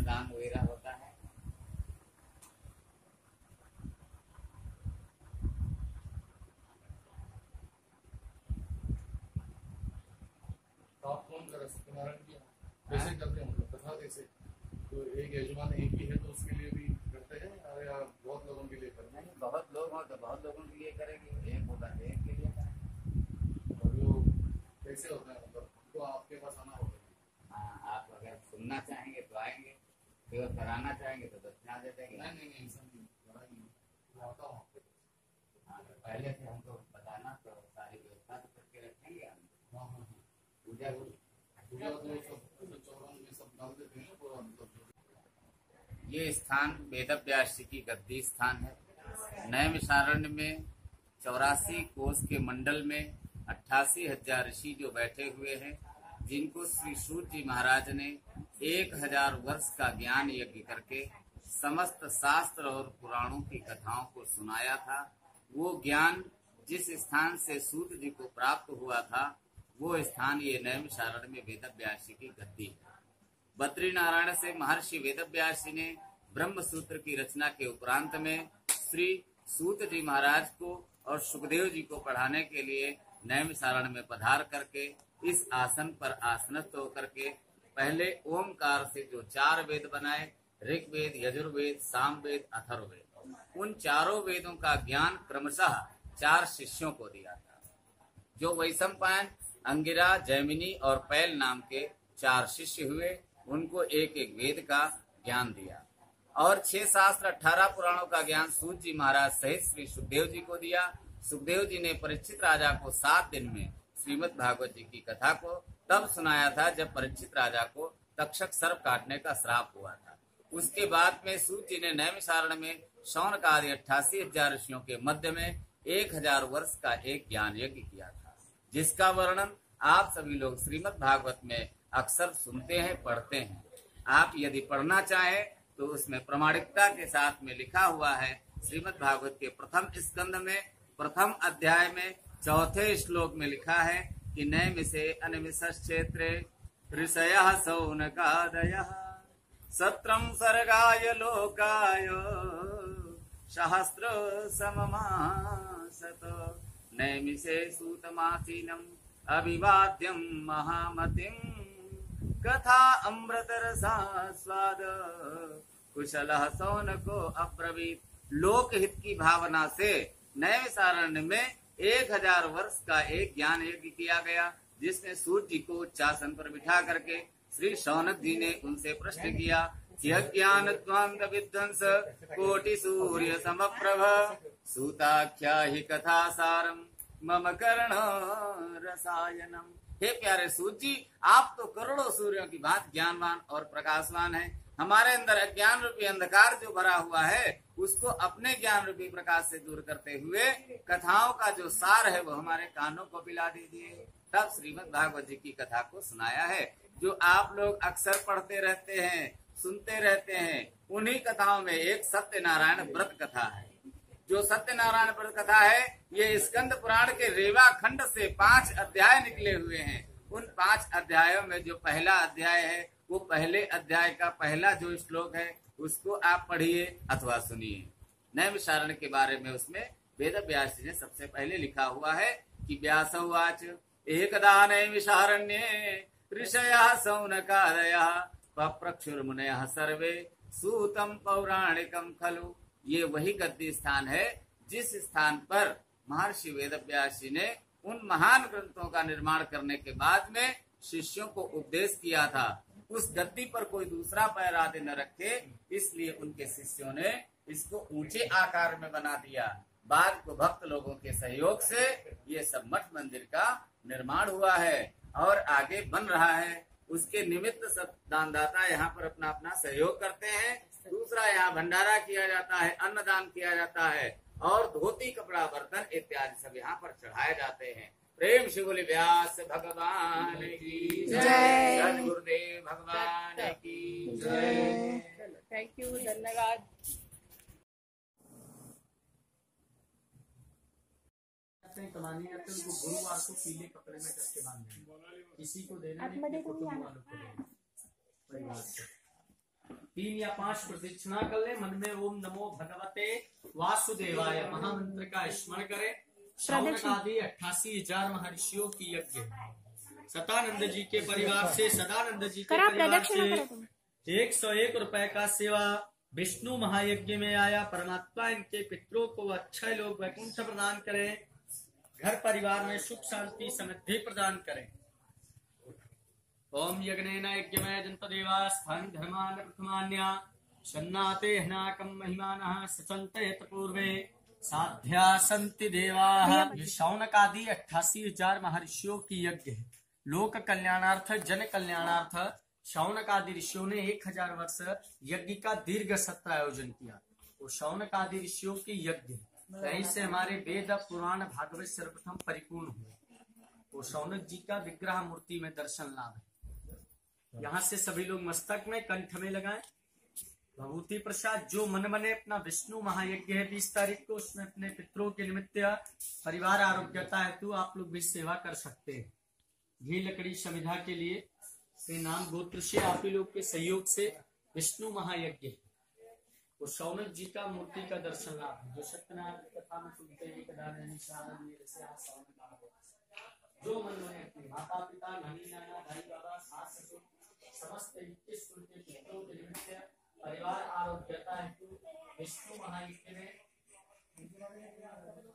अन्नदान वगैरह होता है। आप कौन कर सत्यनारायण की कैसे करते हैं, मतलब कथा कैसे? तो एक यजमान एक ही है तो उसके लिए भी करते हैं या बहुत लोगों के लिए करते हैं? नहीं, बहुत लोग हो तो बहुत लोगों के लिए करेंगे, एक होगा तो एक के लिए करेंगे। और वो कैसे होता है, मतलब तो आपके पास आना होगा? हाँ, आप अगर सुनना चाहेंगे तो आएंगे, फिर कराना चाहेंगे तो दक्षिणा दे देंगे। नहीं ऐसा नहीं, वो आता हूँ आपके पास। हाँ, तो पहले से हमको बताना तो सारी व्यवस्था तो करके रखेंगे हम। हाँ हाँ हाँ, पूजा पूजा तो सब चौरान में सब डाल देते हैं पूरा, मतलब ये स्थान वेदव्यास जी की गद्दी स्थान है। नैमिषारण्य में 84 कोस के मंडल में 88,000 ऋषि जो बैठे हुए हैं, जिनको श्री सूत जी महाराज ने 1000 वर्ष का ज्ञान यज्ञ करके समस्त शास्त्र और पुराणों की कथाओं को सुनाया था। वो ज्ञान जिस स्थान से सूत जी को प्राप्त हुआ था, वो स्थान ये नैमिषारण्य में वेदव्यास जी की गद्दी है। बद्री नारायण से महर्षि वेदव्यास जी ने ब्रह्म सूत्र की रचना के उपरांत में श्री सूत जी महाराज को और सुखदेव जी को पढ़ाने के लिए नैमिषारण्य में पधार करके इस आसन पर आसनस्थ होकर के पहले ओमकार से जो 4 वेद बनाए, ऋग्वेद, यजुर्वेद, सामवेद, अथर्ववेद, उन चारों वेदों का ज्ञान क्रमशः 4 शिष्यों को दिया था। जो वैशंपायन, अंगिरा, जैमिनी और पैल नाम के 4 शिष्य हुए, उनको एक एक वेद का ज्ञान दिया और 6 शास्त्र 18 पुराणों का ज्ञान सूत जी महाराज सहित श्री सुखदेव जी को दिया। सुखदेव जी ने परीक्षित राजा को 7 दिन में श्रीमद् भागवत जी की कथा को तब सुनाया था जब परीक्षित राजा को तक्षक सर्प काटने का श्राप हुआ था। उसके बाद में सूत जी ने नैमिषारण्य में शौनक आदि 88,000 ऋषियों के मध्य में 1000 वर्ष का एक ज्ञान यज्ञ किया था, जिसका वर्णन आप सभी लोग श्रीमद् भागवत में अक्सर सुनते हैं, पढ़ते हैं। आप यदि पढ़ना चाहें तो उसमें प्रमाणिकता के साथ में लिखा हुआ है। श्रीमद् भागवत के प्रथम स्कंद में प्रथम अध्याय में 4थे श्लोक में लिखा है कि नैमिषे अनिमिषश्चेत्रे ऋषयः शौनकादयः सत्रं सर्गाय लोकाय सहस्र सममासत नैमिषे सूतमासीनम् अभिवाद्यं महामतिं कथा अमृतरसास्वाद कुशलः शौनको अब्रवीत। लोकहित की भावना से नैमिषारण्य में 1000 वर्ष का एक ज्ञान यज्ञ किया गया, जिसमें सूत जी को उच्चासन पर बिठा करके श्री शौनक जी ने उनसे प्रश्न किया, यह ज्ञान त्वांग विध्वंस कोटि सूर्य समप्रभ सूताख्या ही कथा सारम मम कर्ण रसायनम। हे प्यारे सूत जी, आप तो करोड़ों सूर्यों की बात ज्ञानवान और प्रकाशवान हैं। हमारे अंदर अज्ञान रूपी अंधकार जो भरा हुआ है, उसको अपने ज्ञान रूपी प्रकाश से दूर करते हुए कथाओं का जो सार है वो हमारे कानों को पिला दीजिए। तब श्रीमद् भागवत जी की कथा को सुनाया है, जो आप लोग अक्सर पढ़ते रहते हैं, सुनते रहते हैं। उन्हीं कथाओं में एक सत्यनारायण व्रत कथा है। जो सत्यनारायण व्रत कथा है, ये स्कंद पुराण के रेवा खंड से 5 अध्याय निकले हुए हैं। उन 5 अध्यायों में जो पहला अध्याय है, वो पहले अध्याय का पहला जो श्लोक है, उसको आप पढ़िए अथवा सुनिए। नैमिषारण्य के बारे में उसमें वेदव्यास जी ने सबसे पहले लिखा हुआ है कि व्यास उवाच एकदा नैमिषारण्ये ऋषयः शौनकादयः पप्रक्षुर्मुनयः सर्वे सूतं पौराणिकं खलु। ये वही गद्दी स्थान है जिस स्थान पर महर्षि वेदव्यास जी ने उन महान ग्रंथों का निर्माण करने के बाद में शिष्यों को उपदेश किया था। उस गद्दी पर कोई दूसरा पैर आदि न रखे, इसलिए उनके शिष्यों ने इसको ऊंचे आकार में बना दिया। बाद को भक्त लोगों के सहयोग से ये सब मठ मंदिर का निर्माण हुआ है और आगे बन रहा है। उसके निमित्त सब दानदाता यहाँ पर अपना अपना सहयोग करते हैं। दूसरा, यहाँ भंडारा किया जाता है, अन्नदान किया जाता है और धोती, कपड़ा, बर्तन इत्यादि सब यहाँ पर चढ़ाए जाते हैं। प्रेम से बोले व्यास भगवान की जय, सद्गुरुदेव भगवान की जय। थैंक यू, धन्यवाद। कमानी आते उनको गुरुवार को पीले कपड़े में करके बांधे, किसी को देने में परिवार 3 या 5 प्रदक्षिणा कर ले, मन में ओम नमो भगवते वासुदेवाय महामंत्र का स्मरण करें। शौनक आदि 88,000 महर्षियों की यज्ञ सदानंद जी के परिवार से, सदानंद जी के परिवार से 101 रुपए का सेवा विष्णु महायज्ञ में आया। परमात्मा इनके पितरों को अक्षय लोक वैकुंठ प्रदान करें, घर परिवार में सुख शांति समृद्धि प्रदान करें। ओम यज्ञेन यज्ञमय जन्तदेवा स्थान धर्मान प्रथमान्या शन्नाते हनाकम महिमानः सचन्तेत पूर्वे साध्या संति देवाः। ये शौनक आदि 88,000 महर्षियों की यज्ञ है। लोक कल्याणार्थ, जन कल्याणार्थ शौनक आदि ऋषियों ने 1000 वर्ष यज्ञ का दीर्घ सत्र आयोजन किया। वो शौनक आदि ऋषियों की यज्ञ कहीं से हमारे वेद पुराण भागवत सर्वप्रथम परिपूर्ण हुए। वो शौनक जी का विग्रह मूर्ति में दर्शन लाभ है। यहाँ से सभी लोग मस्तक में कंठ में लगाएं भभूति प्रसाद। जो मन मने अपना विष्णु महायज्ञ है 20 तारीख को, उसमें अपने पितरों के निमित्त परिवार आरोग्यता हेतु आप लोग भी सेवा कर सकते हैं। घी लकड़ी समिधा के लिए से नाम गोत्र से आप ही लोग के सहयोग से विष्णु महायज्ञ वो शौनक जी का मूर्ति का दर्शन लाभ है। जो सत्यनारायण कथा में सुनते हैं जो मन में अपने माता पिता नानी नाना भाई बाबा सास ससुर समस्त 21 कुल के पितरों के निमित्त परिवार आरोग्यता हेतु विष्णु महायज्ञ में